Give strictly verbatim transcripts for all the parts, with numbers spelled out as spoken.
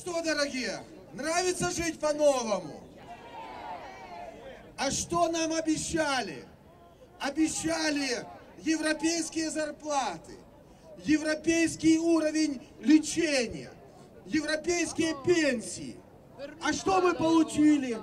что, дорогие, нравится жить по-новому? А что нам обещали? Обещали европейские зарплаты, европейский уровень лечения, европейские пенсии. А что мы получили?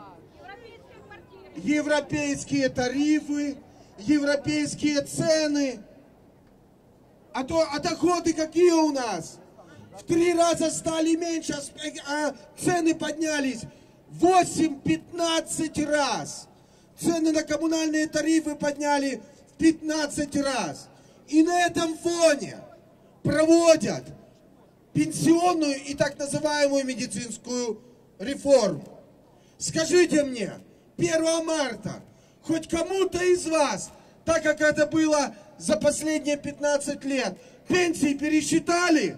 Европейские тарифы, европейские цены. А, то, а доходы какие у нас? В три раза стали меньше, а цены поднялись восемь-пятнадцать раз. Цены на коммунальные тарифы подняли в пятнадцать раз. И на этом фоне проводят пенсионную и так называемую медицинскую реформу. Скажите мне, первого марта, хоть кому-то из вас, так как это было за последние пятнадцать лет, пенсии пересчитали?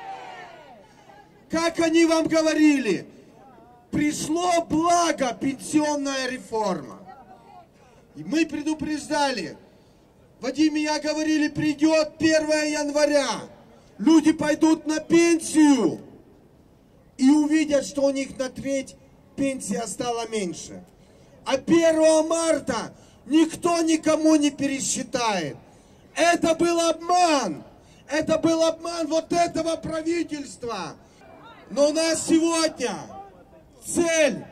Как они вам говорили, пришло благо, пенсионная реформа. И мы предупреждали, Вадим и я говорили, придет первое января, люди пойдут на пенсию и увидят, что у них на треть пенсия стала меньше. А первого марта никто никому не пересчитает. Это был обман. Это был обман вот этого правительства. Но у нас сегодня цель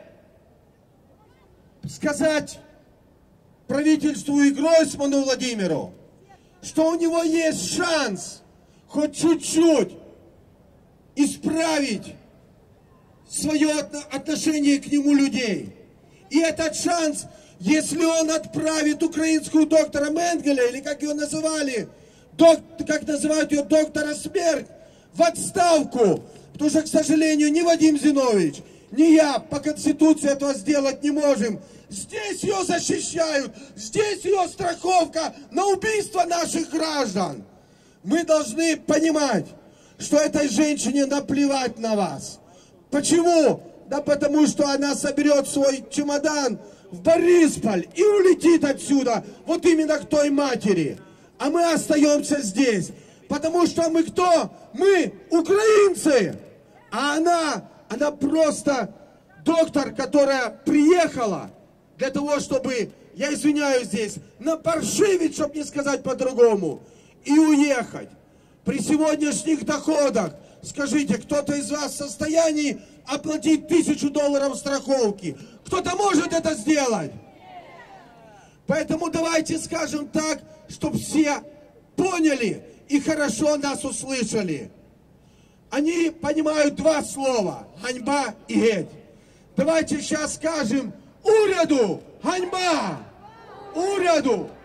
сказать правительству и Гройсману Владимиру, что у него есть шанс хоть чуть-чуть исправить свое отношение к нему людей. И этот шанс, если он отправит украинскую доктора Менгеля, или как ее называли, док, как называют ее, доктора Смерть, в отставку. Потому что, к сожалению, ни Вадим Зиновьевич, ни я по Конституции этого сделать не можем. Здесь ее защищают, здесь ее страховка на убийство наших граждан. Мы должны понимать, что этой женщине наплевать на вас. Почему? Да потому что она соберет свой чемодан в Борисполь и улетит отсюда, вот именно к той матери. А мы остаемся здесь, потому что мы кто? Мы украинцы. А она, она просто доктор, которая приехала для того, чтобы, я извиняюсь здесь, напаршивить, чтобы не сказать по-другому, и уехать. При сегодняшних доходах, скажите, кто-то из вас в состоянии оплатить тысячу долларов страховки? Кто-то может это сделать? Поэтому давайте скажем так, чтобы все поняли и хорошо нас услышали. Они понимают два слова: ганьба и геть. Давайте сейчас скажем уряду ганьба, уряду